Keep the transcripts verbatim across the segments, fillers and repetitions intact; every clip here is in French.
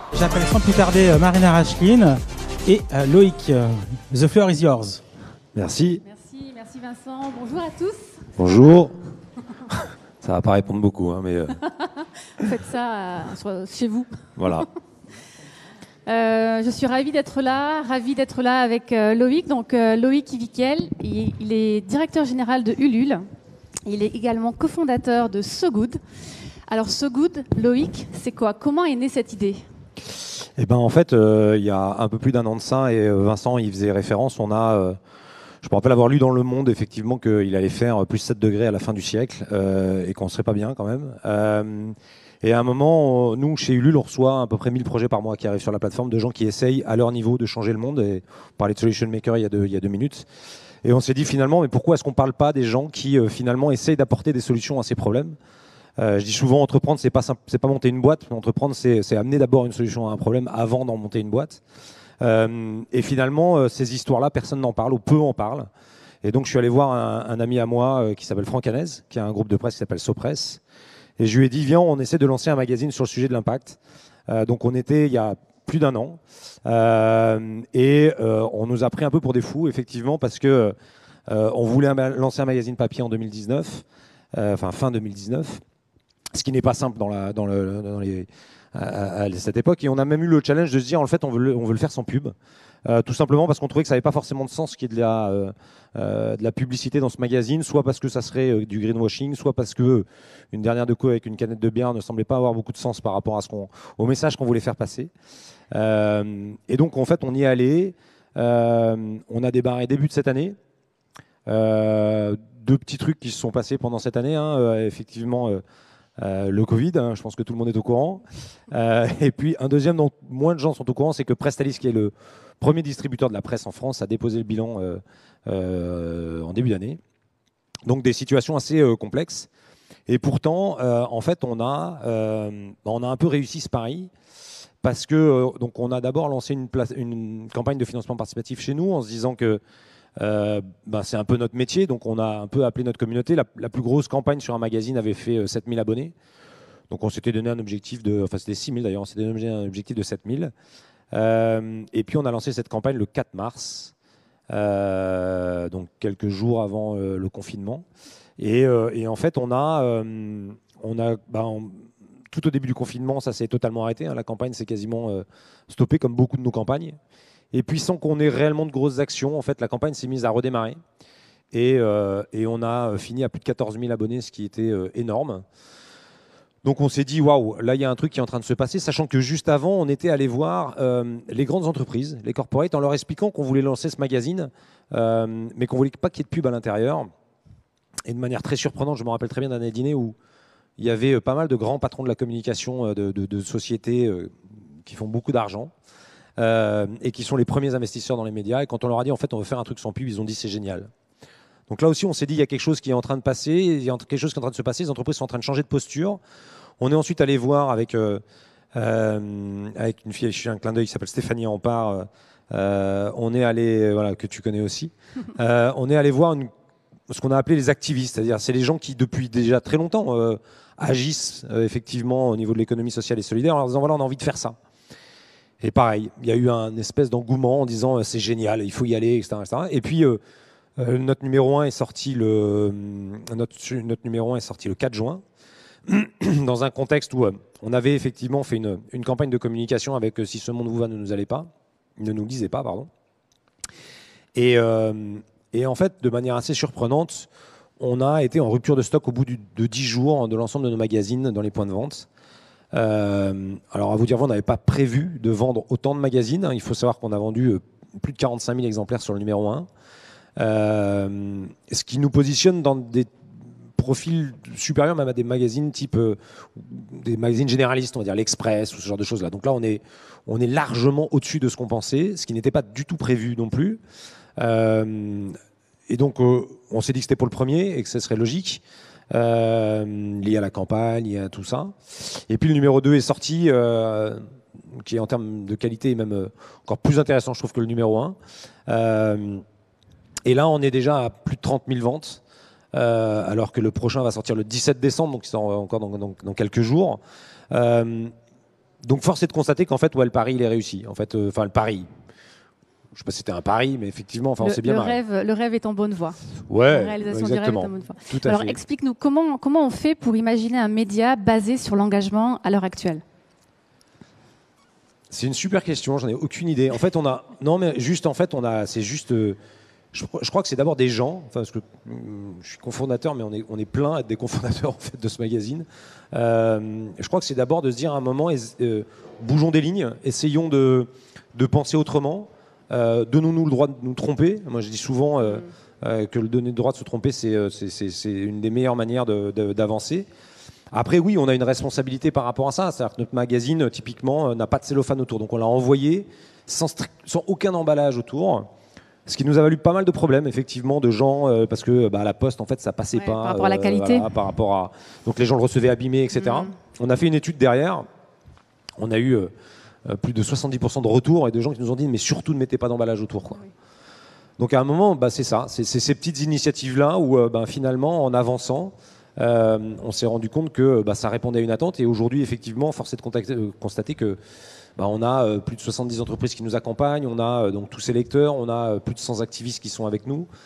J'appelle sans plus tarder euh, Marina Rachkin et euh, Loïc. euh, The floor is yours. Merci. Merci, merci Vincent. Bonjour à tous. Bonjour. Ça va pas répondre beaucoup, hein, mais euh, Vous faites ça euh, sur- chez vous. voilà. Euh, je suis ravie d'être là, ravie d'être là avec euh, Loïc. Donc euh, Loïc Ivikel, il, il est directeur général de Ulule. Il est également cofondateur de So Good. Alors So Good, Loïc, c'est quoi? Comment est née cette idée? Et ben en fait, euh, il y a un peu plus d'un an de ça, et euh, Vincent, il faisait référence. On a, euh, je me rappelle avoir lu dans Le Monde effectivement qu'il allait faire plus sept degrés à la fin du siècle euh, et qu'on serait pas bien quand même. Euh, et à un moment, on- nous chez Ulule, on reçoit à peu près mille projets par mois qui arrivent sur la plateforme de gens qui essayent à leur niveau de changer le monde. Et on parlait de Solution Maker il y a deux, il y a deux minutes. Et on s'est dit finalement, mais pourquoi est-ce qu'on parle pas des gens qui euh, finalement essayent d'apporter des solutions à ces problèmes? Euh, je dis souvent, entreprendre, c'est pas simple, c'est pas monter une boîte. Mais entreprendre, c'est c'est amener d'abord une solution à un problème avant d'en monter une boîte. Euh, et finalement, euh, ces histoires-là, personne n'en parle ou peu en parle. Et donc, je suis allé voir un, un ami à moi euh, qui s'appelle Franck Hanez, qui a un groupe de presse qui s'appelle Sopress. Et je lui ai dit, viens, on essaie de lancer un magazine sur le sujet de l'impact. Euh, donc, on était il y a plus d'un an. Euh, et euh, on nous a pris un peu pour des fous, effectivement, parce que euh, on voulait un- lancer un magazine papier en deux mille dix-neuf, euh, enfin fin deux mille dix-neuf. Ce qui n'est pas simple dans, la, dans, le, dans les, à, à cette époque. Et on a même eu le challenge de se dire, en fait, on veut le, on veut le faire sans pub. Euh, tout simplement parce qu'on trouvait que ça n'avait pas forcément de sens qu'il y ait de la, euh, euh, de la publicité dans ce magazine, soit parce que ça serait euh, du greenwashing, soit parce que euh, une dernière de co avec une canette de bière ne semblait pas avoir beaucoup de sens par rapport à ce qu'on, au message qu'on voulait faire passer. Euh, et donc, en fait, on y est allé. Euh, on a débarré début de cette année. Euh, deux petits trucs qui se sont passés pendant cette année. Hein, euh, effectivement... Euh, Euh, le Covid, hein, je pense que tout le monde est au courant. Euh, et puis un deuxième dont moins de gens sont au courant, c'est que Prestalis, qui est le premier distributeur de la presse en France, a déposé le bilan euh, euh, en début d'année. Donc des situations assez euh, complexes. Et pourtant, euh, en fait, on a, euh, on a un peu réussi ce pari. Parce que euh, donc on a d'abord lancé une, place, une campagne de financement participatif chez nous en se disant que Euh, ben c'est un peu notre métier, donc on a un peu appelé notre communauté. La, la plus grosse campagne sur un magazine avait fait euh, sept mille abonnés. Donc on s'était donné un objectif de, enfin c'était six mille d'ailleurs, on s'était donné un objectif de sept mille. Euh, et puis on a lancé cette campagne le quatre mars, euh, donc quelques jours avant euh, le confinement. Et, euh, et en fait on a, euh, on a ben, on, tout au début du confinement, ça s'est totalement arrêté. Hein. La campagne s'est quasiment euh, stoppée comme beaucoup de nos campagnes. Et puis sans qu'on ait réellement de grosses actions, en fait, la campagne s'est mise à redémarrer. Et, euh, et on a fini à plus de quatorze mille abonnés, ce qui était euh, énorme. Donc on s'est dit, waouh, là il y a un truc qui est en train de se passer, sachant que juste avant, on était allé voir euh, les grandes entreprises, les corporates, en leur expliquant qu'on voulait lancer ce magazine, euh, mais qu'on voulait pas qu'il y ait de pub à l'intérieur. Et de manière très surprenante, je me rappelle très bien d'un dîner où il y avait pas mal de grands patrons de la communication de, de, de sociétés euh, qui font beaucoup d'argent. Euh, et qui sont les premiers investisseurs dans les médias. Et quand on leur a dit en fait on veut faire un truc sans pub, ils ont dit c'est génial. Donc là aussi on s'est dit il y a quelque chose qui est en train de passer, il y a quelque chose qui est en train de se passer, les entreprises sont en train de changer de posture. On est ensuite allé voir avec, euh, euh, avec une fille, je fais un clin d'œil qui s'appelle Stéphanie Ampard, euh, on est allé, voilà, que tu connais aussi, euh, on est allé voir une, ce qu'on a appelé les activistes, c'est-à-dire c'est les gens qui depuis déjà très longtemps euh, agissent euh, effectivement au niveau de l'économie sociale et solidaire en leur disant voilà on a envie de faire ça. Et pareil, il y a eu un espèce d'engouement en disant euh, c'est génial, il faut y aller, et cetera, et cetera. Et puis euh, euh, notre numéro un est sorti le notre, notre numéro un est sorti le quatre juin, dans un contexte où euh, on avait effectivement fait une, une campagne de communication avec euh, si ce monde vous va ne nous allez pas, ne nous lisez pas, pardon. Et, euh, et en fait, de manière assez surprenante, on a été en rupture de stock au bout du, de dix jours de l'ensemble de nos magazines dans les points de vente. Euh, alors à vous dire, on n'avait pas prévu de vendre autant de magazines. Il faut savoir qu'on a vendu euh, plus de quarante-cinq mille exemplaires sur le numéro un, euh, ce qui nous positionne dans des profils supérieurs même à des magazines type euh, des magazines généralistes, on va dire l'Express ou ce genre de choses là. Donc là on est, on est largement au-dessus de ce qu'on pensait, ce qui n'était pas du tout prévu non plus. Euh, et donc euh, on s'est dit que c'était pour le premier et que ce serait logique. Euh, lié à la campagne, lié à tout ça. Et puis le numéro deux est sorti, euh, qui est en termes de qualité même euh, encore plus intéressant, je trouve, que le numéro un. Euh, et là, on est déjà à plus de trente mille ventes, euh, alors que le prochain va sortir le dix-sept décembre, donc il sort encore dans, dans, dans quelques jours. Euh, donc force est de constater qu'en fait, ouais, le pari, il est réussi. En fait, enfin, euh, le pari. Je ne sais pas si c'était un pari, mais effectivement, enfin, le, on s'est bien le marré. Rêve, le rêve est en bonne voie. Ouais, la réalisation exactement. du rêve est en bonne voie. Tout à Alors, fait. explique-nous comment, comment on fait pour imaginer un média basé sur l'engagement à l'heure actuelle? C'est une super question, j'en ai aucune idée. En fait, on a, non, mais juste, en fait, on a, c'est juste, euh, je, je crois que c'est d'abord des gens, enfin, parce que hum, je suis cofondateur, mais on est, on est plein à être des cofondateurs en fait de ce magazine. Euh, je crois que c'est d'abord de se dire à un moment, euh, bougeons des lignes, essayons de, de penser autrement, euh, donnons-nous le droit de nous tromper. Moi, je dis souvent euh, euh, que le donner le droit de se tromper, c'est, c'est, c'est, c'est une des meilleures manières de, de, d'avancer. Après, oui, on a une responsabilité par rapport à ça. C'est-à-dire que notre magazine, typiquement, n'a pas de cellophane autour. Donc, on l'a envoyé sans, sans aucun emballage autour. Ce qui nous a valu pas mal de problèmes, effectivement, de gens, euh, parce que bah, à la poste, en fait, ça passait ouais, pas. Par rapport à la qualité. Euh, voilà, par rapport à... Donc, les gens le recevaient abîmé, et cetera. Mmh. On a fait une étude derrière. On a eu euh, plus de soixante-dix pour cent de retours et de gens qui nous ont dit, mais surtout, ne mettez pas d'emballage autour, quoi. Oui. Donc, à un moment, bah, c'est ça. C'est, c'est ces petites initiatives-là où, euh, bah, finalement, en avançant, Euh, on s'est rendu compte que bah, ça répondait à une attente et aujourd'hui effectivement force est de contacter, euh, constater que bah, on a euh, plus de soixante-dix entreprises qui nous accompagnent, on a euh, donc tous ces lecteurs, on a euh, plus de cent activistes qui sont avec nous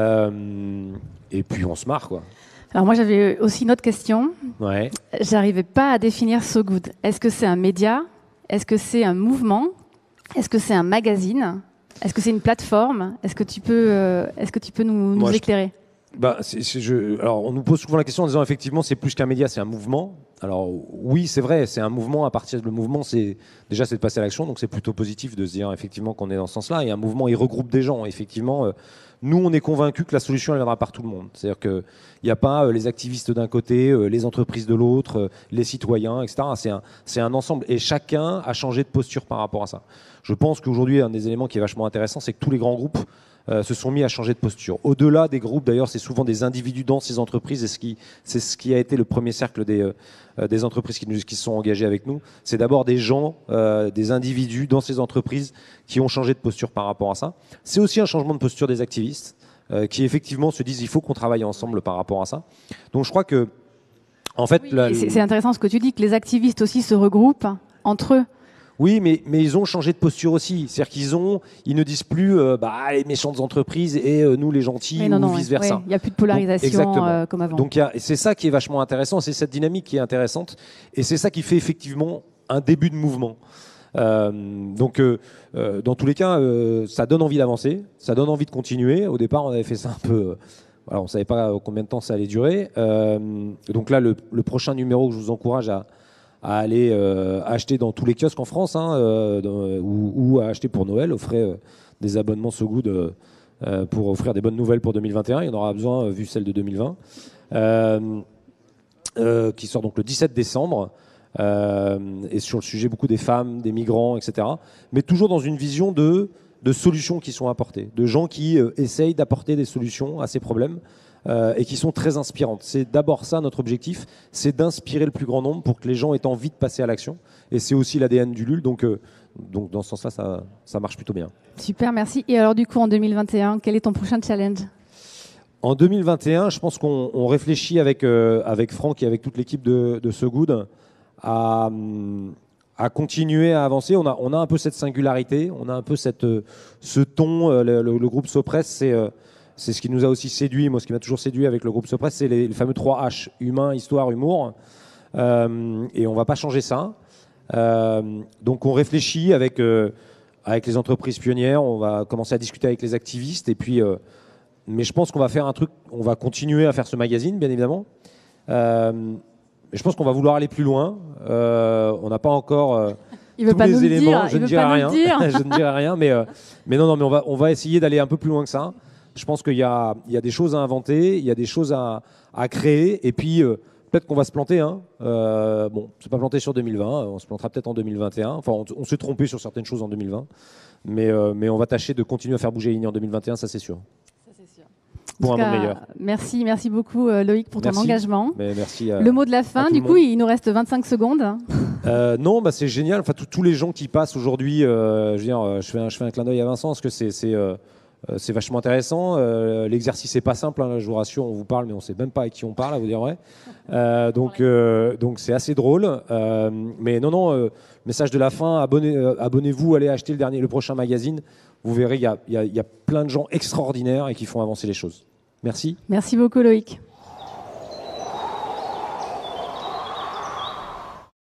euh, et puis on se marre quoi. Alors moi j'avais aussi une autre question. Ouais. J'arrivais pas à définir So Good. Est-ce que c'est un média? Est-ce que c'est un mouvement? Est-ce que c'est un magazine? Est-ce que c'est une plateforme? Est-ce que tu peux, euh, est-ce que tu peux nous, nous Moi, éclairer? Bah, c'est, c'est, je, alors, on nous pose souvent la question en disant effectivement c'est plus qu'un média, c'est un mouvement. Alors oui, c'est vrai, c'est un mouvement. À partir du mouvement, c'est déjà c'est de passer à l'action, donc c'est plutôt positif de se dire effectivement qu'on est dans ce sens-là. Et un mouvement, il regroupe des gens. Effectivement, euh, nous, on est convaincus que la solution elle viendra par tout le monde. C'est-à-dire que il n'y a pas euh, les activistes d'un côté, euh, les entreprises de l'autre, euh, les citoyens, et cetera. C'est un, c'est un ensemble. Et chacun a changé de posture par rapport à ça. Je pense qu'aujourd'hui, un des éléments qui est vachement intéressant, c'est que tous les grands groupes Euh, se sont mis à changer de posture. Au-delà des groupes, d'ailleurs, c'est souvent des individus dans ces entreprises, et ce qui, c'est ce qui a été le premier cercle des, euh, des entreprises qui, nous, qui se sont engagées avec nous. C'est d'abord des gens, euh, des individus dans ces entreprises qui ont changé de posture par rapport à ça. C'est aussi un changement de posture des activistes euh, qui effectivement se disent il faut qu'on travaille ensemble par rapport à ça. Donc je crois que, en fait... Oui, la, c'est, c'est intéressant ce que tu dis, que les activistes aussi se regroupent entre eux. Oui, mais, mais ils ont changé de posture aussi. C'est-à-dire qu'ils ont, ils ne disent plus euh, bah, les méchantes entreprises et euh, nous les gentils oui, non, ou non, vice-versa. Il ouais, n'y a plus de polarisation Donc, euh, comme avant. Donc y a, c'est ça qui est vachement intéressant, c'est cette dynamique qui est intéressante et c'est ça qui fait effectivement un début de mouvement. Euh, donc euh, euh, dans tous les cas, euh, ça donne envie d'avancer, ça donne envie de continuer. Au départ, on avait fait ça un peu... Euh, voilà, on ne savait pas combien de temps ça allait durer. Euh, donc là, le, le prochain numéro que je vous encourage à... à aller euh, acheter dans tous les kiosques en France hein, euh, dans, ou, ou à acheter pour Noël, offrir euh, des abonnements So Good euh, pour offrir des bonnes nouvelles pour deux mille vingt et un. Il y en aura besoin euh, vu celle de deux mille vingt euh, euh, qui sort donc le dix-sept décembre euh, et sur le sujet beaucoup des femmes, des migrants, et cetera. Mais toujours dans une vision de, de solutions qui sont apportées, de gens qui euh, essayent d'apporter des solutions à ces problèmes Euh, et qui sont très inspirantes. C'est d'abord ça notre objectif, c'est d'inspirer le plus grand nombre pour que les gens aient envie de passer à l'action. Et c'est aussi l'A D N du L U L, donc, euh, donc dans ce sens-là, ça, ça marche plutôt bien. Super, merci. Et alors du coup, en deux mille vingt et un, quel est ton prochain challenge ? En deux mille vingt et un, je pense qu'on on réfléchit avec, euh, avec Franck et avec toute l'équipe de, de So Good à, à continuer à avancer. On a, on a un peu cette singularité, on a un peu cette, ce ton. Le, le, le groupe SoPress, c'est... Euh, C'est ce qui nous a aussi séduit, moi ce qui m'a toujours séduit avec le groupe SoPress, c'est les, les fameux trois H, humain, histoire, humour. Euh, et on ne va pas changer ça. Euh, donc on réfléchit avec, euh, avec les entreprises pionnières, on va commencer à discuter avec les activistes. Et puis, euh, mais je pense qu'on va faire un truc, on va continuer à faire ce magazine, bien évidemment. Euh, mais je pense qu'on va vouloir aller plus loin. Euh, on n'a pas encore... Euh, Il veut tous pas les nous éléments, dire, je il ne veut dirai pas rien. nous dire. Je ne dirai rien, mais, euh, mais non, non, mais on va, on va essayer d'aller un peu plus loin que ça. Je pense qu'il y a, il y a des choses à inventer, il y a des choses à, à créer, et puis euh, peut-être qu'on va se planter. Hein. Euh, bon, on ne s'est pas planté sur deux mille vingt, on se plantera peut-être en deux mille vingt et un. Enfin, on, on s'est trompé sur certaines choses en deux mille vingt, mais, euh, mais on va tâcher de continuer à faire bouger les lignes en deux mille vingt et un, ça c'est sûr. Ça, c'est sûr. Pour un cas, monde meilleur. Merci, merci beaucoup euh, Loïc pour ton merci. engagement. Mais merci à, le mot de la fin, du coup, il nous reste vingt-cinq secondes. Euh, non, bah, c'est génial. Enfin, tous les gens qui passent aujourd'hui, euh, je veux dire, je fais un, je fais un clin d'œil à Vincent, parce que c'est, c'est, euh, Euh, c'est vachement intéressant. Euh, l'exercice n'est pas simple, hein, je vous rassure, on vous parle, mais on ne sait même pas à qui on parle, à vous dire vrai. Euh, donc, euh, donc c'est assez drôle. Euh, mais non, non, euh, message de la fin, abonnez, euh, abonnez-vous, allez acheter le, dernier, le prochain magazine. Vous verrez, il y a, y a, y a plein de gens extraordinaires et qui font avancer les choses. Merci. Merci beaucoup Loïc.